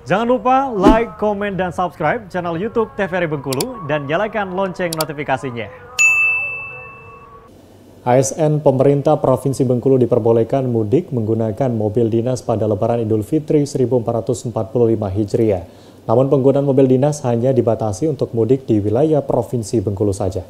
Jangan lupa like, komen, dan subscribe channel YouTube TVRI Bengkulu dan nyalakan lonceng notifikasinya. ASN pemerintah Provinsi Bengkulu diperbolehkan mudik menggunakan mobil dinas pada Lebaran Idul Fitri 1445 Hijriah. Namun penggunaan mobil dinas hanya dibatasi untuk mudik di wilayah Provinsi Bengkulu saja.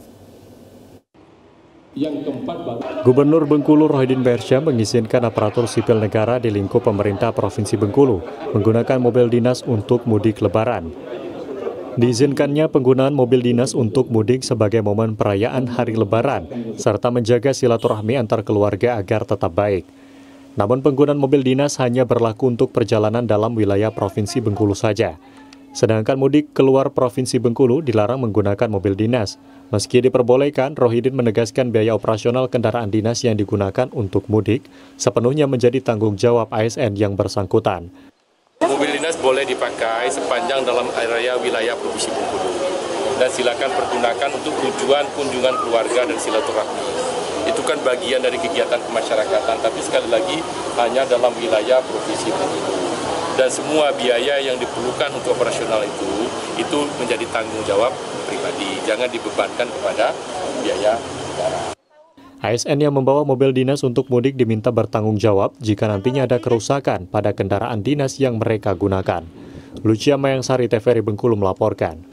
Gubernur Bengkulu Rohidin Bersya mengizinkan aparatur sipil negara di lingkup pemerintah Provinsi Bengkulu menggunakan mobil dinas untuk mudik Lebaran. Diizinkannya penggunaan mobil dinas untuk mudik sebagai momen perayaan Hari Lebaran, serta menjaga silaturahmi antar keluarga agar tetap baik. Namun penggunaan mobil dinas hanya berlaku untuk perjalanan dalam wilayah Provinsi Bengkulu saja. Sedangkan mudik keluar Provinsi Bengkulu dilarang menggunakan mobil dinas. Meski diperbolehkan, Rohidin menegaskan biaya operasional kendaraan dinas yang digunakan untuk mudik sepenuhnya menjadi tanggung jawab ASN yang bersangkutan. Mobil dinas boleh dipakai sepanjang dalam area wilayah Provinsi Bengkulu dan silakan pergunakan untuk tujuan kunjungan keluarga dan silaturahmi. Itu kan bagian dari kegiatan kemasyarakatan, tapi sekali lagi hanya dalam wilayah Provinsi Bengkulu. Dan semua biaya yang diperlukan untuk operasional itu menjadi tanggung jawab pribadi, jangan dibebankan kepada biaya negara. ASN yang membawa mobil dinas untuk mudik diminta bertanggung jawab jika nantinya ada kerusakan pada kendaraan dinas yang mereka gunakan. Lucia Mayangsari, TVRI Bengkulu melaporkan.